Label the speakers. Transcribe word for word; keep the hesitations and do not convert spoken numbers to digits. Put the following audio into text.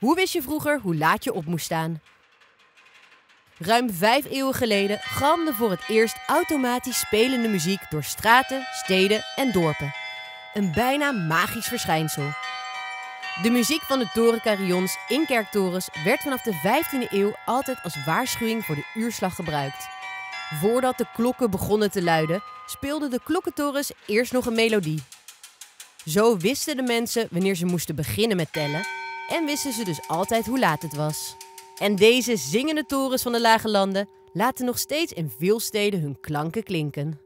Speaker 1: Hoe wist je vroeger hoe laat je op moest staan? Ruim vijf eeuwen geleden galmde voor het eerst automatisch spelende muziek door straten, steden en dorpen. Een bijna magisch verschijnsel. De muziek van de torencarillons in kerktorens werd vanaf de vijftiende eeuw altijd als waarschuwing voor de uurslag gebruikt. Voordat de klokken begonnen te luiden, speelden de klokkentorens eerst nog een melodie. Zo wisten de mensen wanneer ze moesten beginnen met tellen en wisten ze dus altijd hoe laat het was. En deze zingende torens van de Lage Landen laten nog steeds in veel steden hun klanken klinken.